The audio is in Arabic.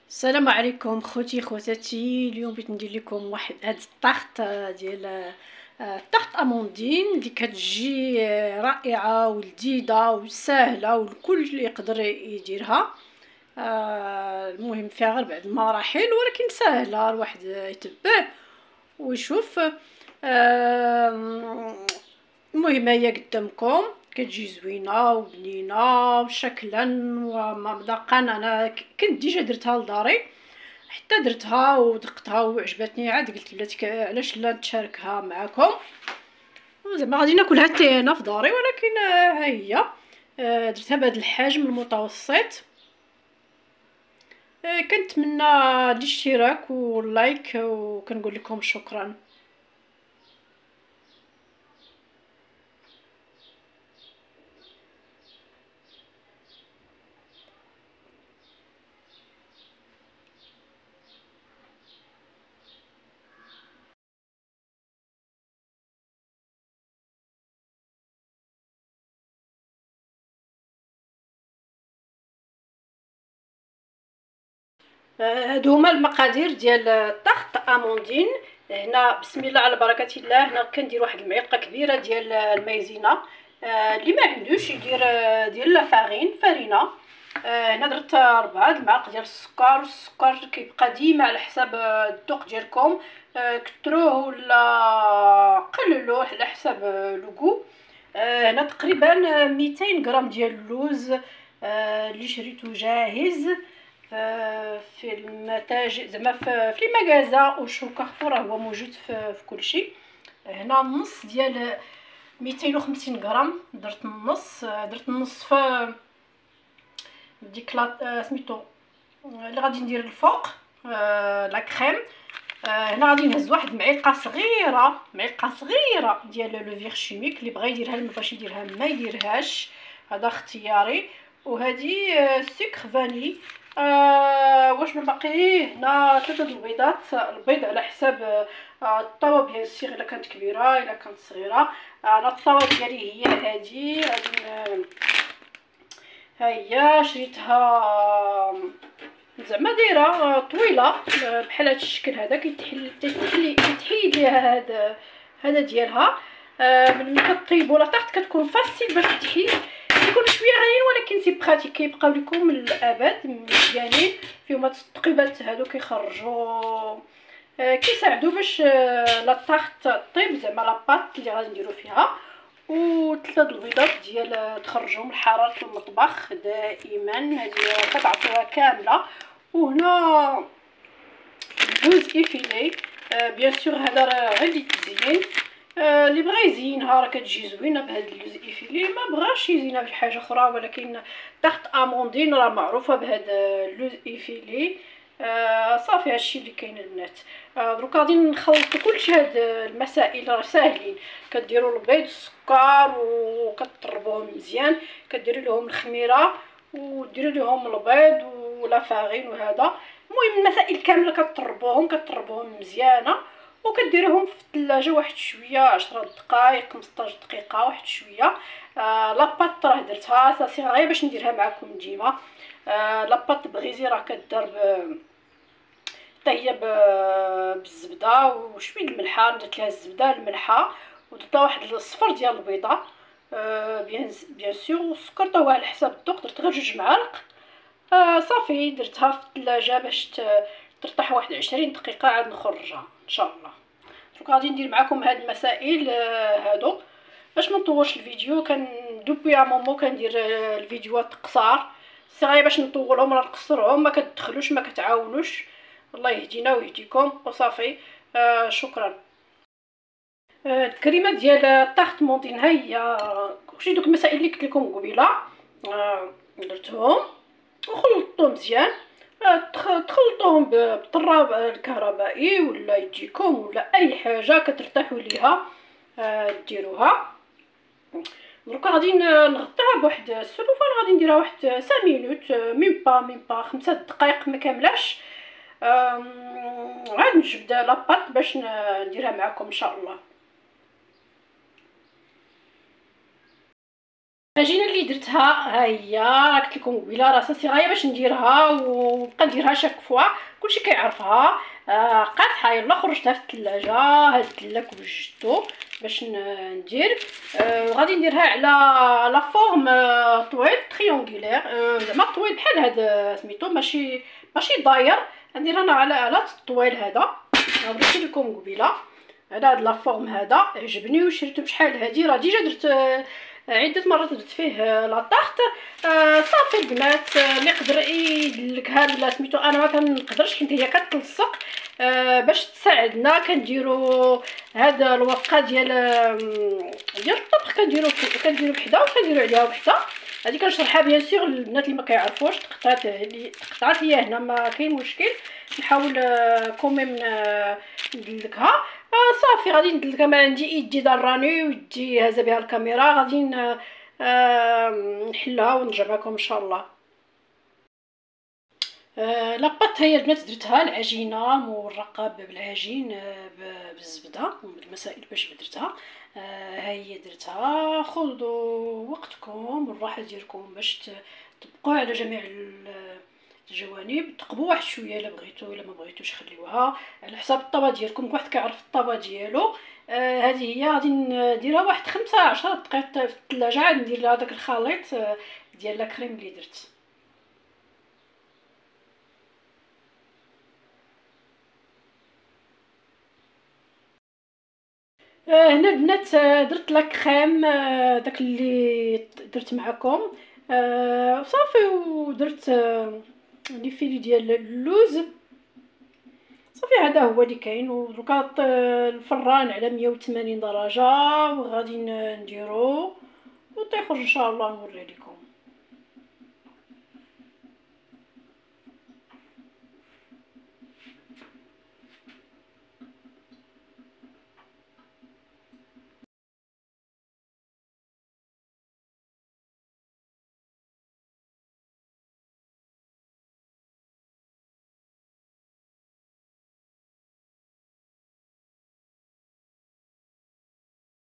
السلام عليكم خوتي خواتاتي. اليوم بغيت ندير لكم واحد هاد الطاخط ديال طاخط اموندين اللي كتجي رائعه ولذيذه وسهله والكل يقدر يديرها. المهم فيها غير بعض المراحل ولكن سهله الواحد يتبع ويشوف. المهم هي قدامكم كتجي زوينه وبنينه وشكلا ومذاقا. انا كنت ديجا درتها لداري حتى درتها ودقتها وعجبتني، عاد قلت بلاتي علاش لا نتشاركها معكم. زعما غادي ناكلها حتى انا في داري، ولكن ها هي درتها بهذا الحجم المتوسط. كنتمنى الاشتراك واللايك وكنقول لكم شكرا. هادو هما المقادير ديال الطاخط اموندين. هنا بسم الله على بركه الله، هنا كندير واحد المعلقه كبيره ديال المايزينا. اللي ما عندوش يدير ديال لا فرينه. هنا درت 4 المعالق ديال السكر، والسكر كيبقى ديما على حساب الذوق ديالكم، كتروه ولا قللوه على حساب لوغو. هنا تقريبا 200 غرام ديال اللوز اللي شريته جاهز في المتاجر، زعما في المغازا وشو كارفور هو موجود في كل شيء. هنا نص ديال 250 غرام، درت النص في ديك سميتو اللي غادي ندير الفوق لا كريم. هنا غادي نهز واحد معلقه صغيره ديال لو فيغ شيميك، اللي بغى يديرها اللي مابغاش يديرها ما يديرهاش، هذا اختياري. وهذه سكر فاني. واش من باقي هنا 3 البيضات، البيض على حساب الطاوه بيان سيغ، الا كانت كبيره الا كانت صغيره. انا الطاوه ديالي هي هذه، غادي ها هي شريتها زعما دايره طويله بحال هذا الشكل هذا، كيتحيد ليها هذا ديالها. ملي كطيبوا لا طاحت كتكون فاسيل باش تحيد، يكون شويه غاليين ولكن سي براتيك، كيبقاو لكم للابد مزيانين. فيهم هاد التقيبات هادو كيخرجوا كيساعدوا باش لا طاحت طيب، زعما لاباط اللي غادي نديرو فيها. و3 البيضات ديال تخرجوا من حراره المطبخ دائما، هذه كتعطيوها كامله. وهنا جوز ايفيلي، بيان سور هذا راه غير للتزيين. اللي بغى يزينها راه كتجي زوينه بهذا اللوز ايفيلي، ما بغاش يزينها بشي حاجه اخرى، ولكن طاحت اموندين راه معروفه بهذا اللوز ايفيلي. صافي هادشي اللي كاين البنات. دروك غادي نخلطو كلشي. هاد المسائل راه ساهلين، كديروا البيض السكر وكتطربوهم مزيان، كديروا لهم الخميره وديروا لهم البيض ولا فارين وهذا. المهم المسائل كامله كتطربوهم مزيانه، وكديروهم في الثلاجه واحد شويه 10 دقائق 15 دقيقه واحد شويه. لاباط راه درتها صافي غير باش نديرها معكم ديما. لاباط بغيزي راه كدار حتى هي بالزبده وشويه الملحه، درت لها الزبده الملحه ودرت واحد الصفر ديال البيضه. بيان سور والسكر حتى هو على حساب الذوق، درت غير 2 معالق. صافي درتها في الثلاجه باش ترتاح واحد 20 دقيقه، عاد نخرجها ان شاء الله. دروك غادي ندير معكم هاد المسائل هادو باش ما نطولش الفيديو. دوبي ا مومو كندير الفيديوهات قصار، سي غير باش نطولهم ولا نقصرهم ما كتدخلوش ما كتعاونوش. الله يهدينا ويهديكم وصافي. شكرا. الكريمه ديال الطاحط مونطين ها هي، شي دوك المسائل اللي قلت لكم قبيله درتهم وخلطتهم مزيان. تخلطوهم بالطراب الكهربائي ولا يجيكم ولا اي حاجه كترتاحوا ليها ديروها. دروكا غادي نغطيها بواحد السلوفان، غادي نديرها واحد 5 مينوت، ميم با 5 دقائق ما كاملاش. عاد نجبد لاباط باش نديرها معكم ان شاء الله. العجينه اللي درتها ها هي، راه قلت لكم قبيله راه صغيره باش نديرها ونبقى نديرها شاك فوا كلشي كيعرفها. قاصحه يلا خرجتها في الثلاجه، هزت لك وجدتو باش ندير. غادي نديرها على لا فورم طويل تريونغولير، زعما طويل بحال هذا سميتو، ماشي داير. ندير انا على الطويل هذا، وريت لكم قبيله على هاد لا فورم هذا عجبني وشريته بشحال هادي. راه ديجا درت عده مرات درت فيه لا طارت. صافي البنات اللي يقدر يدلكها لا سميتو، انا ما كنقدرش حيت هي كتلصق. باش تساعدنا كنديروا هذا الورقه ديال الطبخ، كنديروا بحدا وكنديروا عليها وحده. هذه كنشرحها بيان سور البنات اللي ما كيعرفوش، تقطعت ليا هنا ما كاين مشكل. نحاول كوميم ندلكها. صافي غادي ندلكها، ما عندي يدي ضراني ويدي هازه بها الكاميرا، غادي نحلها ونرجع معكم ان شاء الله. لاباط هي البنات درتها العجينه مورقه بالعجين بالزبده بالمسائل باش درتها. ها هي درتها. خذوا وقتكم والراحه ديالكم باش تطبقوا على جميع الجوانب. تقبوا واحد شويه الا بغيتو، الا ما بغيتوش خليوها على حساب الطابه ديالكم، كل واحد كيعرف الطابه ديالو. هذه هي غادي نديرها واحد 15 دقائق في الثلاجه عاد ندير لها داك الخليط ديال لا كريم اللي درت. هنا البنات درت لا كريم داك اللي درت معكم. صافي ودرت لي فيلي ديال اللوز. صافي هذا هو اللي كاين. ودركا الفران على 180 درجه وغادي نديرو وتيخرج ان شاء الله نوري لكم.